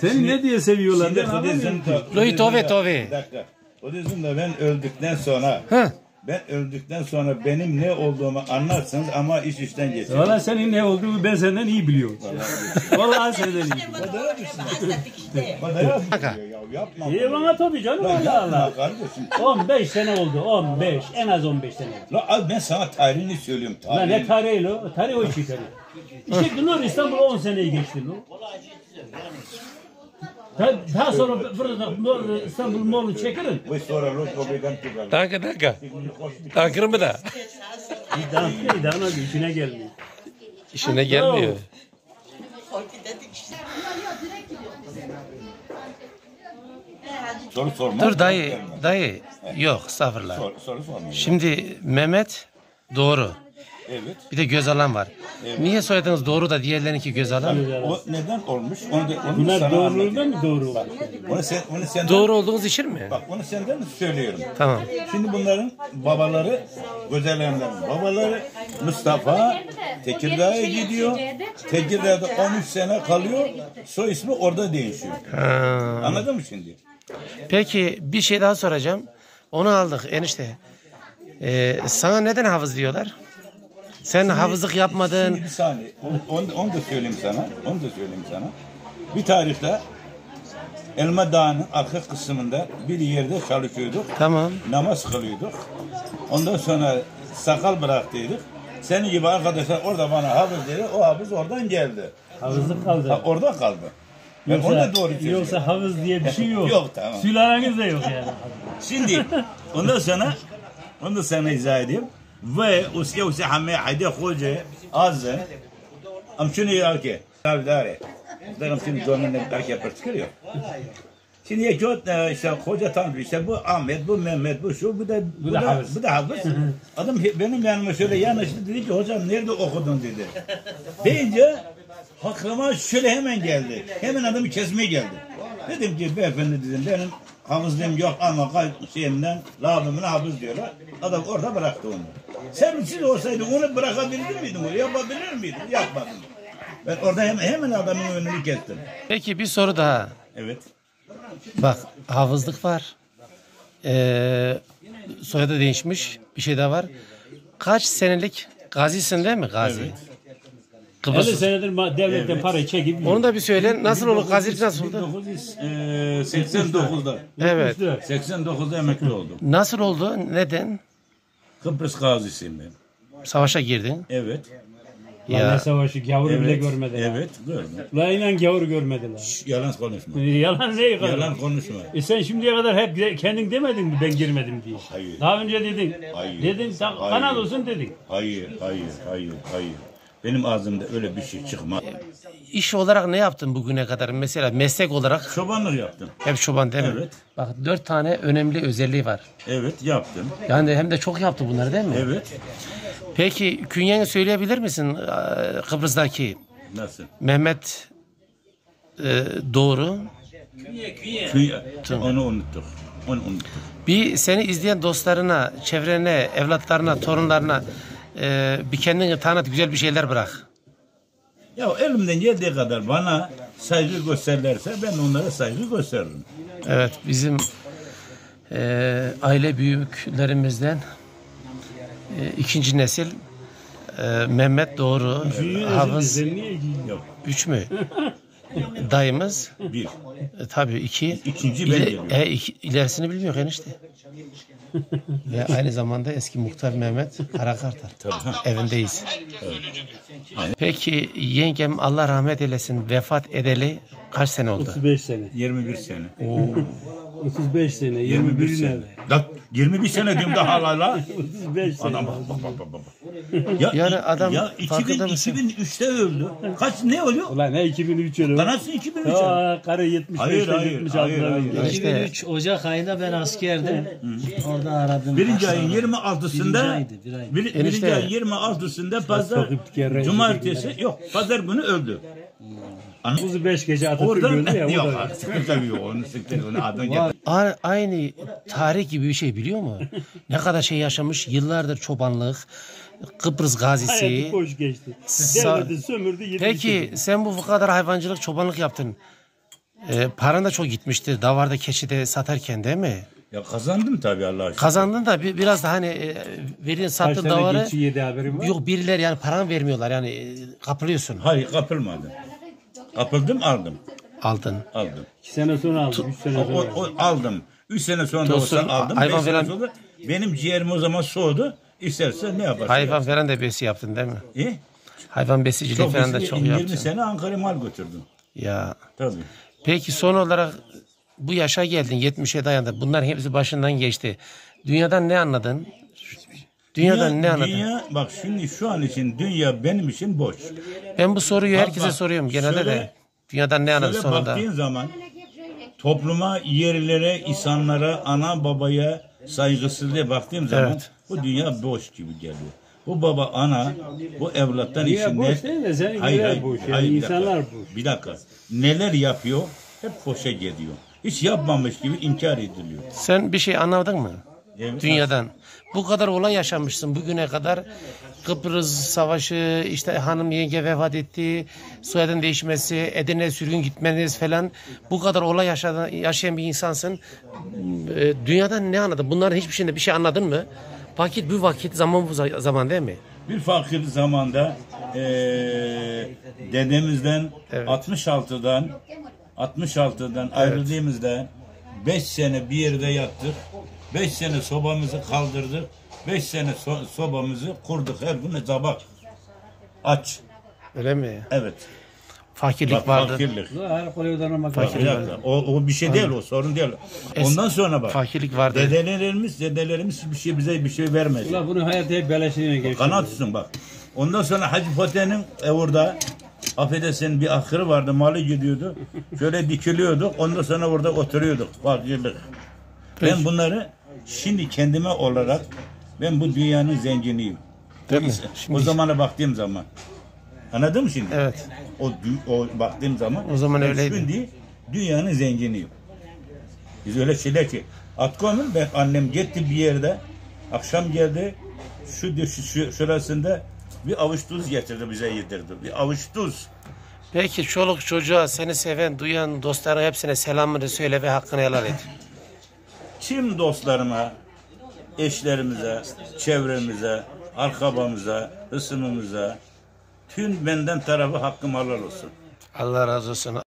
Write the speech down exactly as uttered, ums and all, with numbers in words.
Seni ne diye seviyorlar? Şimdi Kudüs'ün Lui tove tove. Bir dakika. Kudüs'ün de ben öldükten sonra Hı. ben öldükten sonra benim ne olduğumu anlarsınız ama iş işten geçer. Valla senin ne olduğunu ben senden iyi biliyorum. Vallahi senden iyi biliyorum. Bana yapma. Yapma. İyi bana tabii canım Allah Allah. Kardeşim. on beş sene oldu. on beş. En az on beş sene oldu. La abi ben sana tarihini söylüyorum. Lan Tarihini. ne tarihi lo? Tarih o işi tarih. İşte Nur İstanbul on seneyi geçti lo. Daha sonra burada Nur İstanbul Moğol'u çekerim. Bu sonra lo kobegan tutar. Danke danke. Danke mı da? İddia iddia işine gelmiyor. İşine gelmiyor. Soru sorma. Dur dayı, dayı. Yok, estağfurullah. Sor, soru sorma. Şimdi Mehmet doğru. Evet. Bir de Gözalan var. Evet. Niye soyadınız doğru da diğerlerinki Gözalan? O neden olmuş? Onu da onu Bunlar sana doğruluğundan anlatayım. mı doğru olmuş? Onu sen onu senden Doğru olduğunuz için mi? Bak onu senden söylüyorum. Tamam. Şimdi bunların babaları Gözelenlerin babaları Mustafa Tekirdağ'a gidiyor. Tekirdağ'da on üç sene kalıyor. Soy ismi orada değişiyor. Ha. Anladın mı şimdi? Peki bir şey daha soracağım. Onu aldık enişte. Ee, sana neden hafız diyorlar? Sen hafızlık yapmadın. Şimdi bir saniye. Onu, onu, onu da söyleyeyim sana. Onu da söyleyeyim sana. Bir tarihte Elma Dağı'nın arka kısmında bir yerde çalışıyorduk. Tamam. Namaz kılıyorduk. Ondan sonra sakal bıraktıydık. Senin gibi arkadaşlar orada bana hafız dedi. O hafız oradan geldi. Havuzluk kaldı. Ha, orada kaldı. Ben onu da doğru söylüyorum. Yoksa havuz diye bir şey yok. Yok, tamam. Sülaleniz de yok yani. Şimdi ondan sonra onu da sana izah edeyim. Ve usiye usiye hammeye haydi hoca azın. Am şunu ya ki. Tabi dare. Dedim şimdi donun belki yapar çıkarıyor. Şimdi ya çok işte hoca tanıdı işte bu Ahmet, bu Mehmet, bu şu, bu da bu, da da hafız. bu da hafız. Adam benim yanıma şöyle yanaştı dedi ki hocam nerede okudun dedi. Deyince aklıma şöyle hemen geldi. Hemen adamı kesmeye geldi. Dedim ki beyefendi dedim benim hafızlığım yok ama kalp şeyimden labımına hafız diyorlar. Adam orada bıraktı onu. Sen siz olsaydın onu bırakabilir miydin? Yapabilir miydin? Yapmadım. Ben orada hemen, hemen adamın önünü kestim. Peki bir soru daha. Evet. Bak hafızlık var. Ee, soyadı değişmiş. Bir şey daha var. Kaç senelik gazisin değil mi? Gazi. Evet. elli Kıbrıs. senedir ma- devletten para çekip Onu da bir söyle. Nasıl olur? Gazilik nasıl oldu? bin dokuz yüz seksen dokuzda. Evet. seksen dokuzda emekli oldum. Nasıl oldu? Neden? Kıbrıs gazisiyim ben. Savaşa girdin. Evet. Ya. Ne Ya savaşı gavuru bile Evet. görmediler. Evet. Gördüm. La inan gavuru görmediler. Yalan konuşma. Yalan ne kadar? Yalan konuşma. E sen şimdiye kadar hep kendin demedin mi ben girmedim diye. Hayır. Daha önce dedin. Hayır. Dedin sen Hayır. kanal olsun dedin. Hayır, hayır, hayır, hayır. Benim ağzımda öyle bir şey çıkmaz. iş olarak ne yaptın bugüne kadar? Mesela meslek olarak Çobanlık yaptım. hep çoban değil mi? Evet. Bak dört tane önemli özelliği var. Evet, yaptım. Yani hem de çok yaptı bunları değil mi? Evet. Peki künyeni söyleyebilir misin? Ee, Kıbrıs'taki Nasıl? Mehmet e, doğru. Kıy- Onu unuttuk. Onu unuttuk. Bir seni izleyen dostlarına, çevrene, evlatlarına, torunlarına e, bir kendini tanıt, güzel bir şeyler bırak. Ya elimden geldiği kadar bana saygı gösterirlerse ben onlara saygı gösteririm. Evet, bizim e, aile büyüklerimizden e, ikinci nesil e, Mehmet Doğru, e, Hafız, Sen niye Yok. üç mü? Dayımız, Bir. e, tabii iki. İkinci ben İle- geliyorum. e, iki, ilerisini bilmiyor enişte. Ve aynı zamanda eski muhtar Mehmet Karakartal. Tabii. Evindeyiz. Peki yengem Allah rahmet eylesin vefat edeli kaç sene oldu? otuz beş sene. yirmi bir sene. otuz beş sene. yirmi bir yirmi bir sene. nerede? Bak yirmi bir sene diyorum daha hala. otuz beş sene. Adam bak bak bak bak. bak. Ya, Yani adam ya iki bin, farkında mısın? iki bin üçte öldü. Kaç ne oluyor? Ulan ne iki bin üç yılı? Lan nasıl iki bin üç? Aa, karı yetmiş beşte Hayır, hayır, yetmiş hayır, altıda hayır. öldü. İşte- iki bin üç Ocak ayında ben askerdim. Orada aradım. Birinci ayın Birinci yirmi altısında aydı, bir aydı. bir, birinci Enişte. ayın yirmi altısında pazar Sakıp diğer cumartesi yok pazar günü öldü. otuz beş gece Atatürk Oradan öldü ya. yok o da- artık tabii yok onu siktir onu adın getir. A- Aynı tarih gibi bir şey biliyor mu? Ne kadar şey yaşamış, yıllardır çobanlık, Kıbrıs Hayatı gazisi. boş geçti. Sa- Devleti sömürdü. yedi Peki sen bu kadar hayvancılık, çobanlık yaptın. E, paran da çok gitmiştir. Davarda keçide satarken değil mi? Ya kazandım tabii Allah'a şükür. Kazandın da bir, biraz da hani e, verin Kaç sattığın tane davarı. geçi yedi haberin var? Yok birileri yani paran vermiyorlar yani e, kapılıyorsun. Hayır kapılmadım. Kapıldım aldım. Aldın. Aldım. İki sene sonra aldım. Üç sene O, sonra o, aldım. o aldım. Üç sene sonra da Tosun, olsa aldım. hayvan Beş sene veren- sonra benim ciğerim o zaman soğudu. İsterse ne yaparsın? Hayvan veren de besi yaptın değil mi? İyi. Hayvan besiciliği Çok falan da eski, çok yirmi yaptın. sene Ankara mal götürdüm. Ya. Tabii. Peki son olarak bu yaşa geldin, yetmişe dayandın. Bunların hepsi başından geçti. Dünyadan ne anladın? Dünyadan Dünya- ne anladın? Dünya, bak şimdi şu an için dünya benim için boş. Ben bu soruyu Bak, herkese bak, soruyorum genelde şöyle- de. Dünyadan ne anladın Şöyle sonunda? baktığın zaman topluma, yerlere, insanlara, ana babaya saygısızlığa baktığım zaman Evet. bu dünya boş gibi geliyor. Bu baba, ana, bu evlattan Dünya için boş değil de seninkiler boş. Yani bir dakika, insanlar boş. Bir dakika. Neler yapıyor? Hep boşa gidiyor. Hiç yapmamış gibi inkar ediliyor. Sen bir şey anladın mı? Evet. Dünyadan. Bu kadar olay yaşamışsın bugüne kadar. Kıbrıs Savaşı, işte hanım yenge vefat etti, soyadın değişmesi, Edirne sürgün gitmeniz falan. Bu kadar olay yaşayan, yaşayan bir insansın. Ee, Dünyadan ne anladın? Bunların hiçbir şeyinde bir şey anladın mı? Vakit bu vakit, zaman bu za- zaman değil mi? Bir fakir zamanda eee dedemizden Evet. altmış altıdan altmış altıdan ayrıldığımızda beş sene bir yerde yattık. beş sene sobamızı kaldırdık. beş sene so- sobamızı kurduk. Her gün sabah aç. Öyle mi? Evet. Fakirlik Bak vardı. fakirlik. Her kolay ödenemek Bak, bir dakika. O, o bir şey değil, o sorun değil. Ondan sonra bak. Fakirlik vardı. Dedelerimiz, dedelerimiz bir şey bize bir şey vermedi. Ulan bunu hayatta hep beleşine geçti. Kanat üstün bak. Ondan sonra Hacı Fatih'in e, orada affedersin bir ahırı vardı, malı gidiyordu. Şöyle dikiliyorduk. Ondan sonra orada oturuyorduk. Fakirlik. Ben bunları şimdi kendime olarak ben bu dünyanın zenginiyim. Değil mi? O Şimdi, zamana baktığım zaman. Anladın mı şimdi? Evet. O, dü- o baktığım zaman. O zaman ben öyleydi. Şimdi dünyanın zenginiyim. Biz öyle şeyler ki. Atko'nun ben annem gitti bir yerde. Akşam geldi. Şu, şu, şu şurasında bir avuç tuz getirdi bize yedirdi. Bir avuç tuz. Peki çoluk çocuğa seni seven, duyan dostlarına hepsine selamını söyle ve hakkını helal et. Tüm dostlarıma, eşlerimize, çevremize, arkabamıza, ısımımıza, tüm benden tarafı hakkım helal olsun. Allah razı olsun.